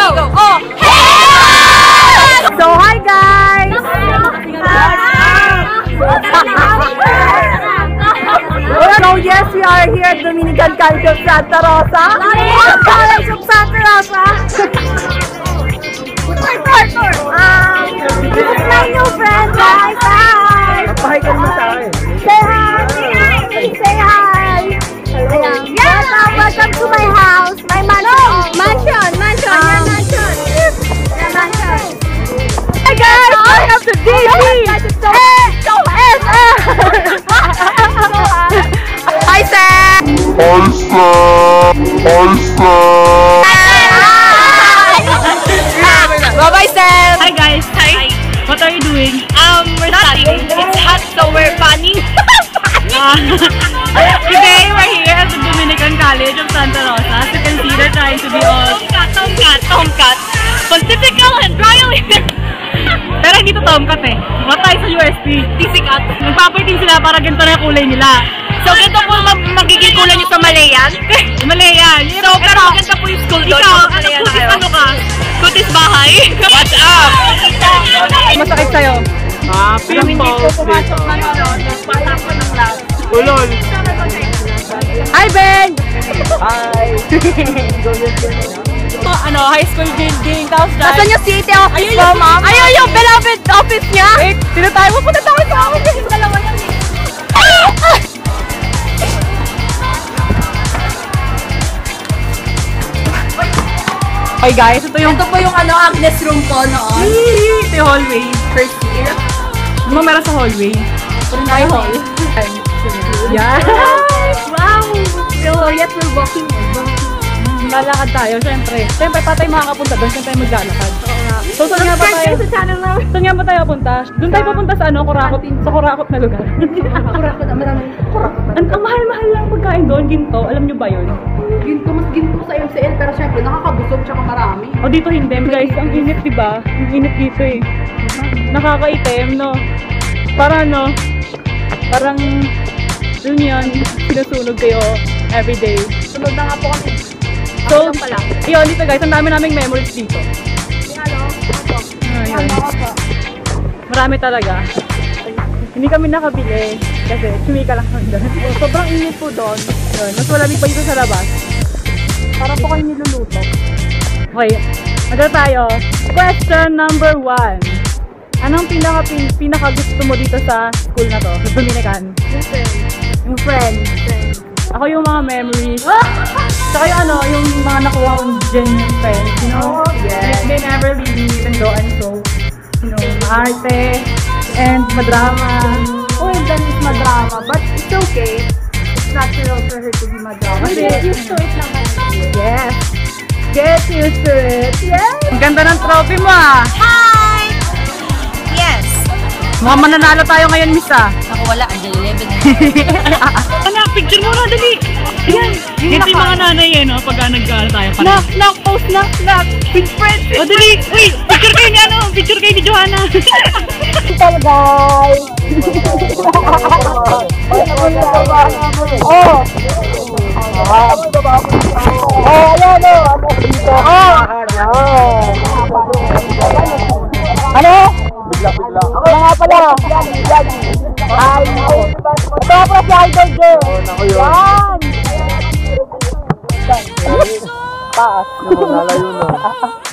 Oh! Hey! So, hi guys! So, yes, we are here at Dominican College of Santa Rosa. College of Santa Rosa. This is my new friend, guys. Hi! Papahay ka naman sa akin. Say hi! Say hi! Welcome to my house, my mansion. Mansion. Hi guys, welcome to DB. Hi Sam. Bye-bye Sam. Hi guys. Hi. What are you doing? We're studying. It's hot, so we're fanning. Today we're here at the Dominican College of Santa Rosa. As you can see, they're trying to be all tomcat, pontifical and royal. Pero hindi to tomcat eh. Matay sa USP. Tisikat. Nagpaparting sila para ganito na yung kulay nila. So ganito po magiging kulay nyo sa Malayan? Malayan. So pero ganito po yung school doon. Ikaw, ano ka? Kutis bahay. What's up? Masakit sa'yo. Pero hindi po pumasok na yun. Pasok ko ng lab. Ulol. Hi Ben! Hi. High school building. Tapos Nasaan yung city office mo, ma'am? Ayun yung beloved office niya! Wait, sino tayo? Pupunta tayo sa office! Dalawa yan eh. Okay guys, ito po yung Agnes room ko noon. Ito yung hallway. First year. Ano meron sa hallway? My hall. Yeah. Wow! So yet we're walking. Lalakad tayo, syempre. Syempre, pa tayo makakapunta doon, syempre maglalakad. So, saan nga ba tayo? Saan nga ba tayo punta? Doon tayo papunta sa Kurakot, sa Kurakot na lugar. Kurakot, maraming kurakot. Ang mahal-mahal lang pagkain doon, ginto. Alam nyo ba yun? Ginto, mas ginto sa MCL, pero syempre nakakabusog tsaka marami. O dito hindi, guys. Ang init, diba? Ang init dito eh. Nakakaitim, no? Parang yun yan, sinusunog kayo everyday. Sunod na nga po kami. So, yun, dito guys, ang dami naming memories dito. Ayun. Marami talaga. Hindi kami nakabili kasi sumika lang kami doon. Sobrang init po doon. Yun, mas malamig pa dito sa labas. Para po kayo niluluto. Okay, maganda tayo. Question number 1. Anong pinaka gusto mo dito sa school na to? Sa Dominican? Yung friend. Ako yung mga memories. Saka yung mga nakuha kong genuine friends, you know? Yes. They never leave me even though I'm so, maarte and madrama. Oh, then it's madrama. But it's okay. It's natural for her to be madrama. Get used to it naman. Yes. Get used to it. Yes. Ang ganda ng trophy mo ah. Hi! Yes! Mga mananalo tayo ngayon, miss ah. Ako wala, andyan 11 Anak, picture mo na, dali. Ayan. Ito yung mga nanay eh, no? Pag nag-aaral tayo. Knock, post, knock. Big friends. O, dali. Uy, picture kayo ni picture kayo ni Johanna. Hello guys! Oh! Ano? Bigla. Ako nga pala. Ay, ito ako si Idol Girl. Yan! Taas. Lalayo na.